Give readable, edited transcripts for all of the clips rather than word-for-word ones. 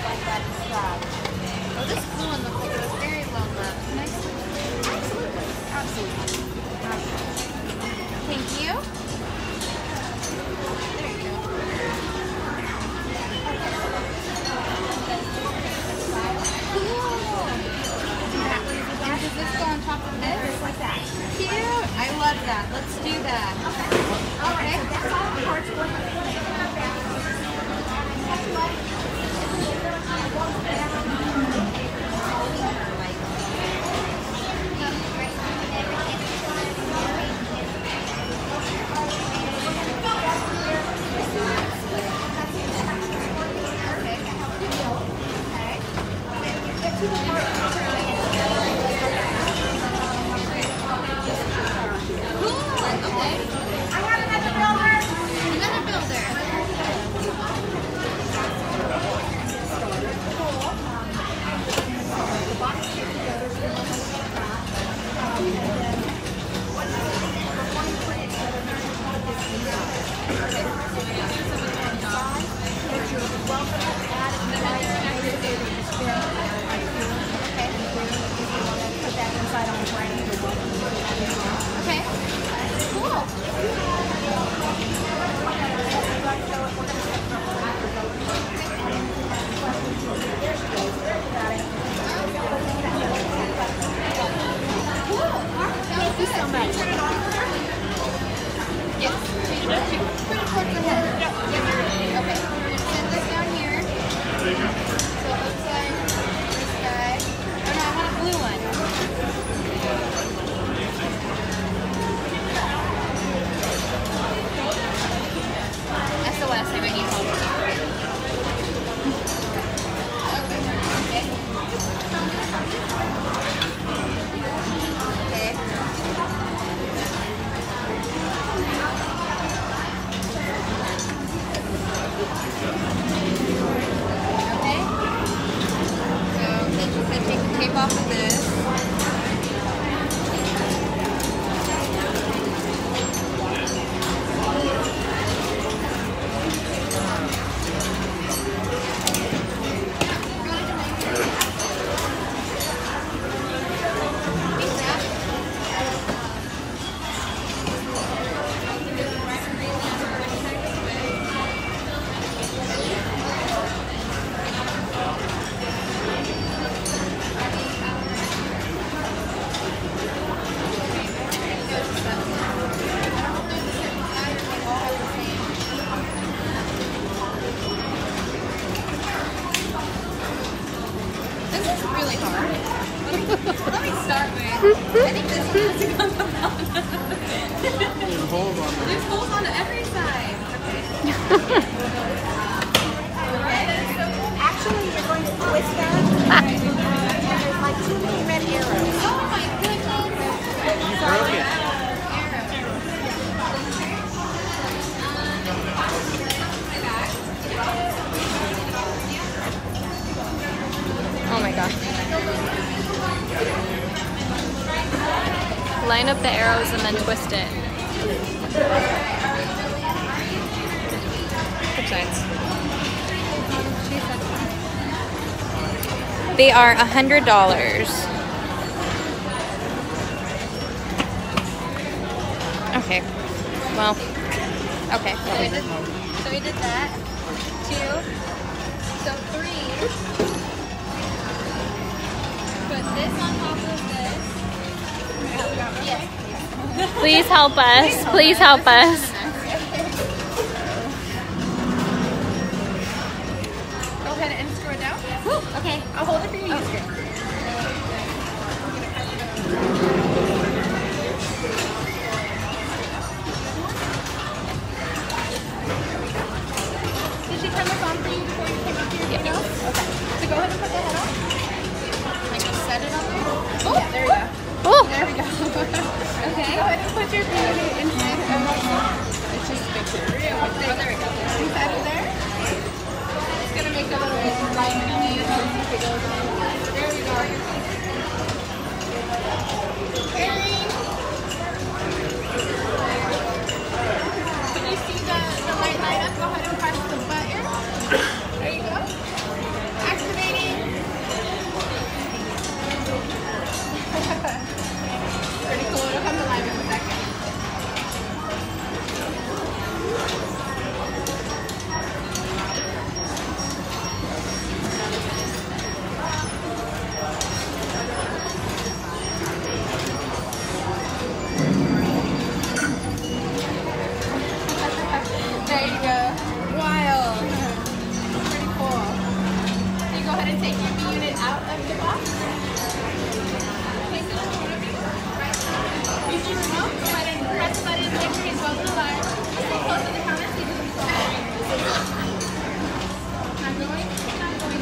Oh, this blue one looks like it was very well loved. Can I see it? Absolutely. Thank you. There you go. Cool. And does this go on top of this? Just like that. Cute. I love that. Let's do that. Okay. That's all the parts off of this. I think this one has to come up. There's holes on every side. Okay. Actually, you're going to twist that. There's like too many red arrows. Oh my goodness. You broke it. Oh my gosh. Line up the arrows and then twist it. Which sides? They are $100. Okay. Well. Okay. So we did that. 2. So 3. Put this on top of this. Yes. Please help us. Please help us. Go ahead and screw it down. Woo, okay. I'll hold it for you. You screw it. Did she turn this on for you before you came up here? Yep. No? Okay. So go ahead and put the head on. Like just set it on there. Oh, yeah, there we go. Oh. There we go. Okay. Go ahead and put your baby inside of it's just fix it real quick. Oh, there we go. Inside of there. It's gonna make a little light noise if it goes on. There we go. take your B unit out of the box. Place it in front of you. Use your remote. Go ahead and press the button, make sure it's well to the line. Stay close to the counter so you can control it. Not going. Not going.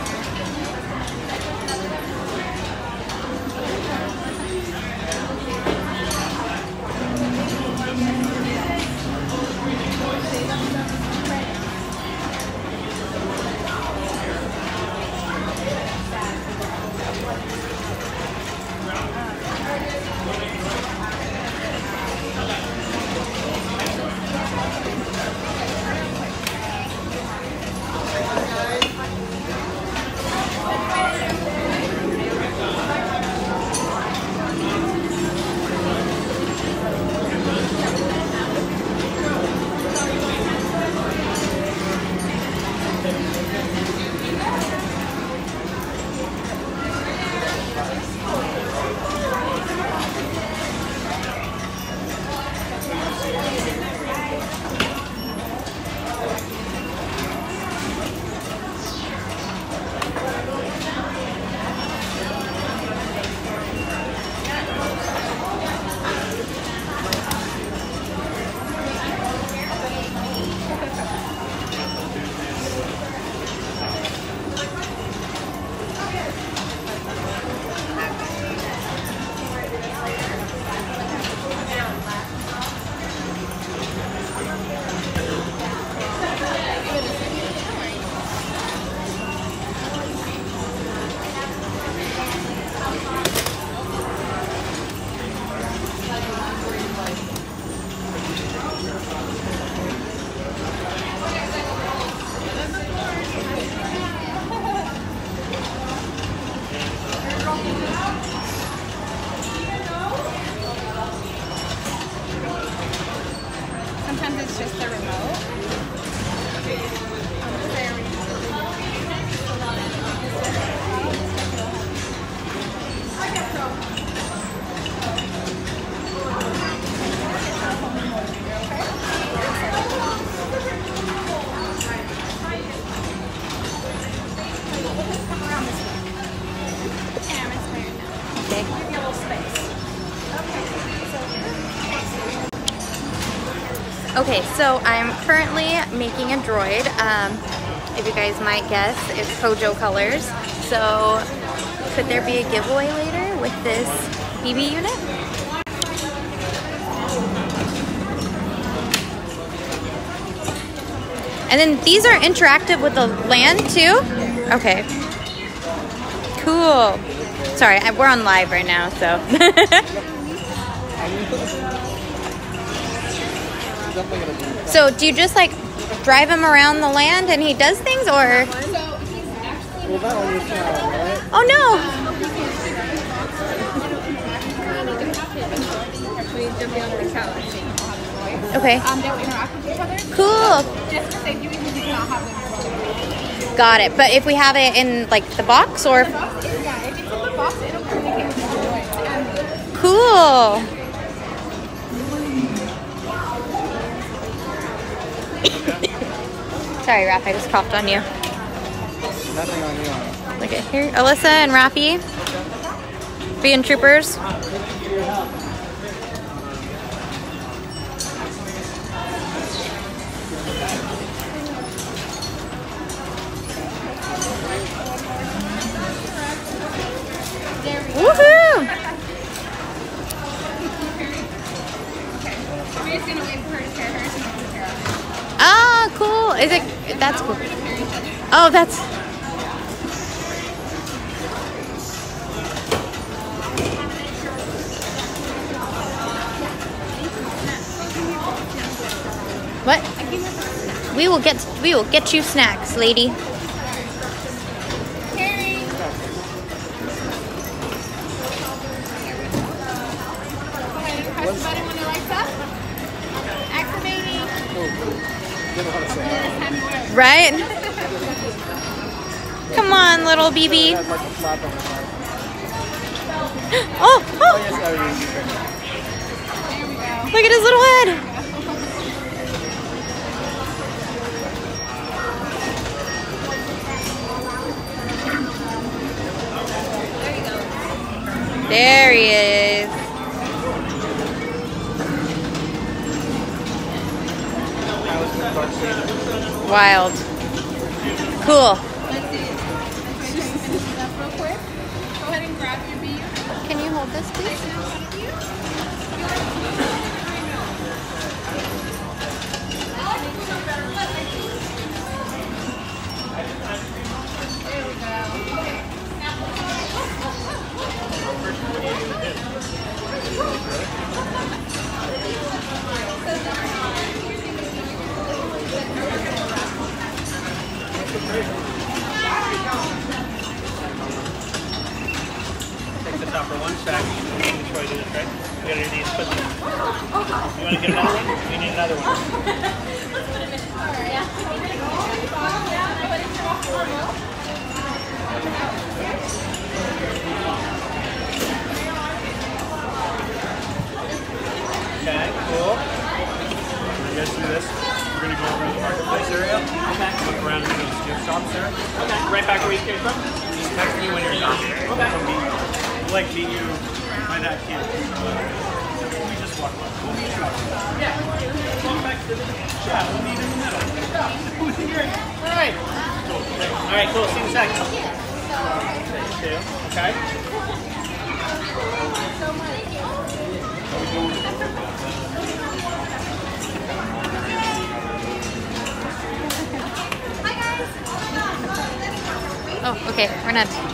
Sometimes it's just the remote. Okay, so I'm currently making a droid. If you guys might guess, it's Kojo colors. So could there be a giveaway later with this BB unit? And then these are interactive with the land too? Okay. Cool. Sorry, we're on live right now, so. So do you just like drive him around the land and he does things, or? Oh no! Okay. Cool. Got it. But if we have it in like the box, or? Cool. Sorry, Raph, I just coughed on you. Nothing on you. Look at here. Alyssa and Rafi being troopers. Woohoo! We're just gonna wait for her to pair hers and then we'll pair ours. Ah, cool. Is it? That's cool. Oh, that's. What? We will get you snacks, lady. Carrie. Press the button when it lights up. Activating. Right? Come on, little BB. Oh, oh! Look at his little head. There he is. Wild. Cool. Can you hold this, please? Take this out for one sec. Before I do this, right? We gotta do these. Put these. You wanna get another one? We need another one. Okay, cool. You guys do this. We're gonna go over to the marketplace area. Okay. Look around and do the gift shops there. Okay. Right back where you came from. Just text me when you're done. Okay. We'll like meet you by that kid. We just walk by. We'll meet you. Yeah. Walk back to the shop. We'll meet in the middle. All right. Cool. All right, cool. See you in a second. Two. Okay. Oh, okay. We're not.